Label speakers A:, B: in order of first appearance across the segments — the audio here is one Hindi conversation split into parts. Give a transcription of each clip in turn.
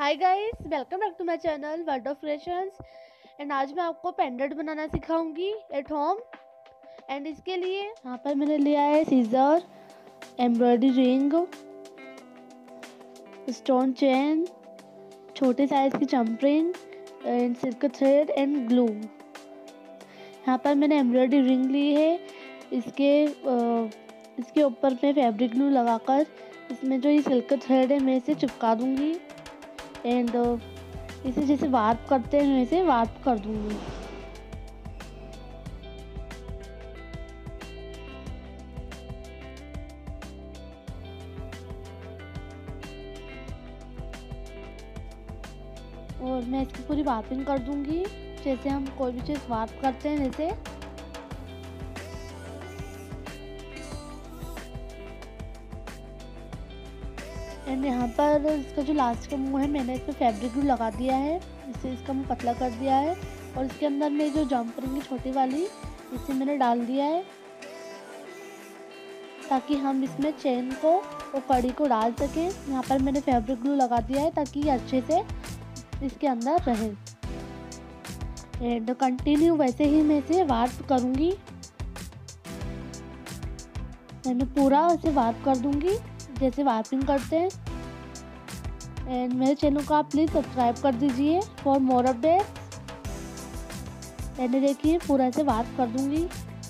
A: Hi guys, welcome back to my channel world of creations. And आज मैं आपको पेंडेंट बनाना सिखाऊंगी एट होम। एंड इसके लिए यहाँ पर मैंने लिया है scissor, embroidery ring, stone chain, छोटे साइज की चम्प ring and silk thread and glue. यहाँ पर मैंने एम्ब्रॉयडरी रिंग ली है। इसके ऊपर मैं फैब्रिक ग्लू लगाकर इसमें जो ये सिल्क थ्रेड है मैं इसे चिपका दूंगी एंड इसे जैसे वार्प करते हैं वैसे वार्प कर दूंगी। और मैं इसकी पूरी वार्पिंग कर दूंगी जैसे हम कोई भी चीज़ वार्प करते हैं वैसे। एंड यहाँ पर इसका जो लास्ट का मुंह है मैंने इस पर फैब्रिक ग्लू लगा दिया है, इससे इसका मुंह पतला कर दिया है। और इसके अंदर में जो जंप रिंग है छोटी वाली इसे मैंने डाल दिया है ताकि हम इसमें चेन को और कड़ी को डाल सकें। यहाँ पर मैंने फैब्रिक ग्लू लगा दिया है ताकि ये अच्छे से इसके अंदर रहे। एंड कंटिन्यू वैसे ही मैं इसे वार्प करूँगी। मैं पूरा इसे वार्प कर दूँगी जैसे वार्पिंग करते हैं। एंड मेरे चैनल को आप प्लीज़ सब्सक्राइब कर दीजिए फॉर मोर अपडेट्स। मैंने देखिए पूरा इसे वार्प कर दूँगी।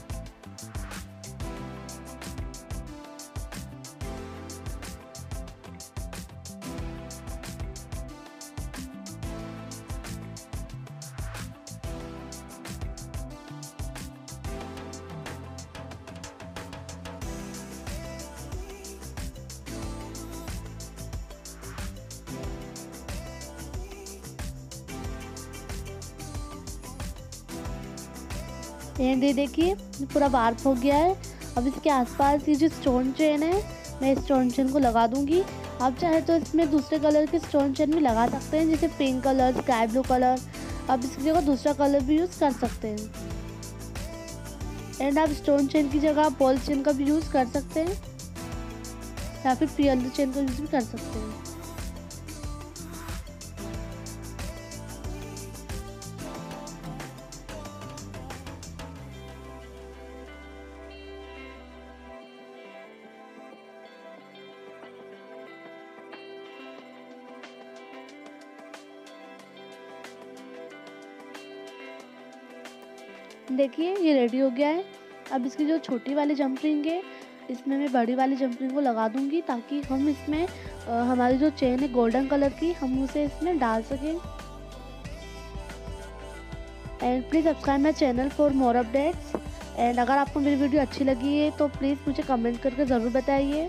A: एंड ये देखिए पूरा वार्प हो गया है। अब इसके आसपास ये जो स्टोन चेन है मैं स्टोन चेन को लगा दूंगी। आप चाहे तो इसमें दूसरे कलर के स्टोन चेन भी लगा सकते हैं जैसे pink colour, sky blue colour. आप इसकी जगह दूसरा कलर भी यूज़ कर सकते हैं। एंड आप स्टोन चेन की जगह बॉल चेन का भी यूज़ कर सकते हैं या फिर पियलो चेन का यूज़ भी कर सकते हैं। देखिए ये रेडी हो गया है। अब इसकी जो छोटी वाली जंप रिंग है इसमें मैं बड़ी वाली जंप रिंग को लगा दूंगी ताकि हम इसमें हमारी जो चेन है गोल्डन कलर की हम उसे इसमें डाल सकें। And please subscribe my channel for more updates. And अगर आपको मेरी वीडियो अच्छी लगी है तो प्लीज़ मुझे कमेंट करके ज़रूर बताइए।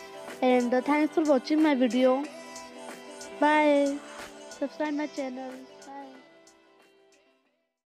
A: And thanks for watching my video. Bye. Subscribe my channel.